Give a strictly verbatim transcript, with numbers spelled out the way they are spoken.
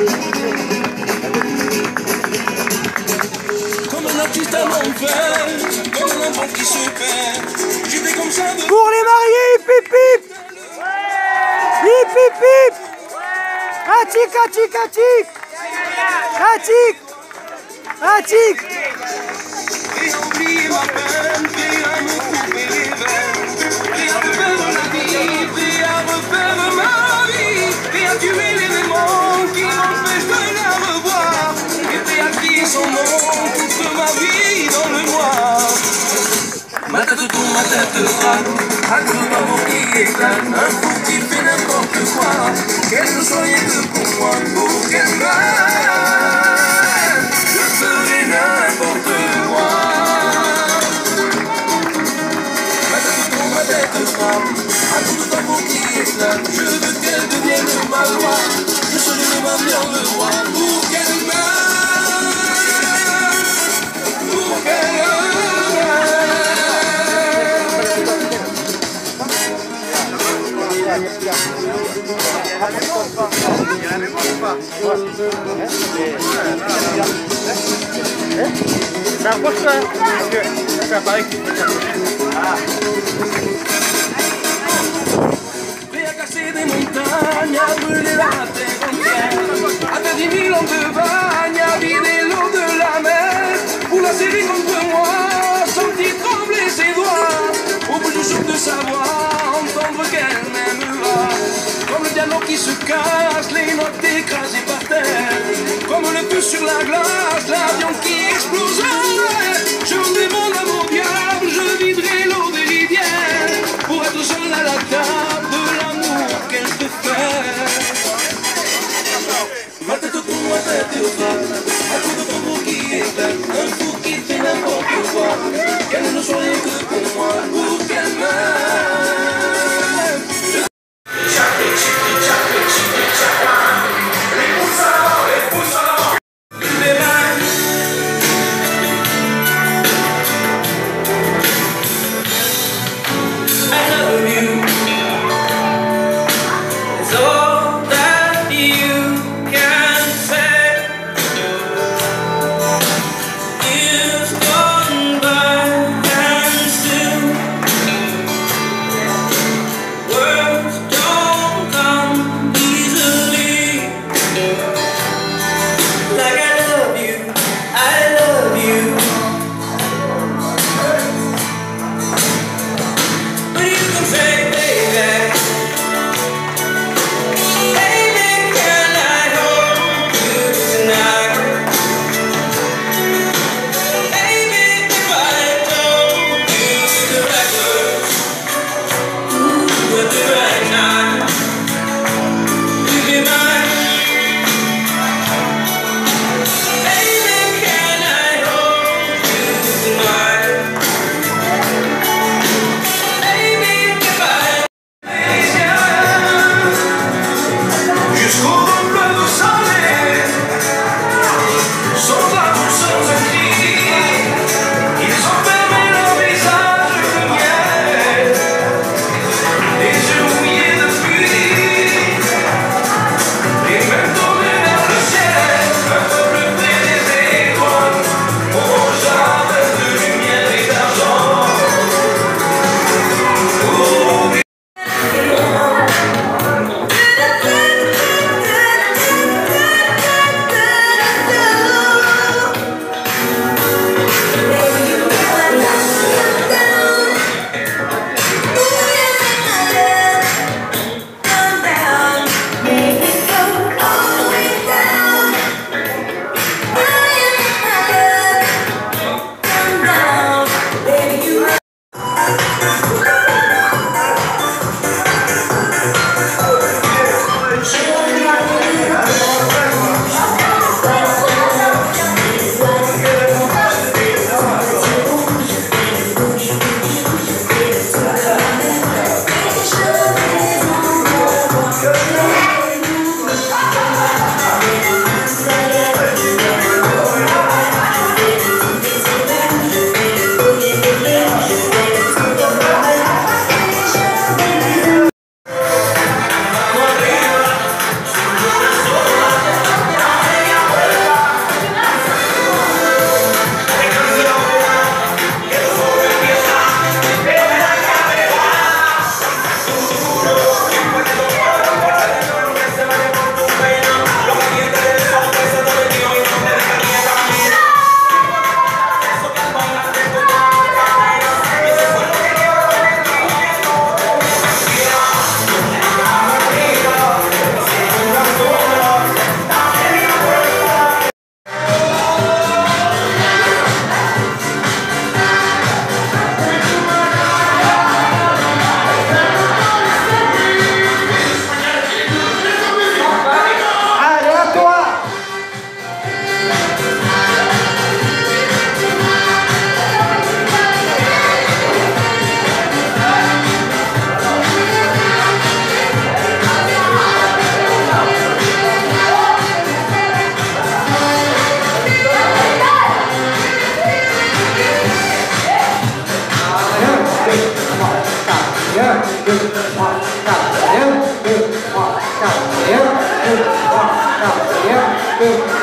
Comme un artiste à l'envers, comme un enfant qui se perd. J'étais comme ça de... Pour les mariés, hip hip hip. Hip hip hip. Atik, atik, atik. Atik. Atik. Et oublier ma peine, prêt à me couper les veines, prêt à refaire la vie, prêt à refaire ma vie, prêt à tuer l'élément qui m'empêche de la revoir, et prêt à crier son nom toute ma vie dans le noir. Ma tête tourne, ma tête frappe, à cause d'un mot qui éclate, un fou qui fait n'importe quoi, qu'elle ne soit rien que pour moi, pour qu'elle m'aime, je ferai n'importe quoi. Ma tête frappe, à tout d'un mot qui éclate. Je veux qu'elle devienne ma loi. Je serai ma bien le roi. Pour qu'elle m'aime, pour qu'elle Approche-toi, parce que ça fait apparaître qu'il faut prêt à casser des montagnes, à brûler la terre entière, à faire dix mille ans de bagne, à vider l'eau de la mer, pour la serrer contre moi, sentir trembler ses doigts, au bout du souffle de sa voix, entendre qu'elle m'aimera, comme le diamant qui se casse, les notes écrasées par terre, comme le feu sur la glace, l'avion qui explose. Je rendrai mon amour diable, je viderai l'eau des rivières, pour être seul à la table de l'amour qu'elle te fait. Ma tête tourne, ma tête frappe, à coup de tambour qui éclate, un fou qui fait n'importe quoi, qu'elle ne soit rien que pour moi, pour qu'elle m'aime. Cặp tiếp, một, cặp tiếp,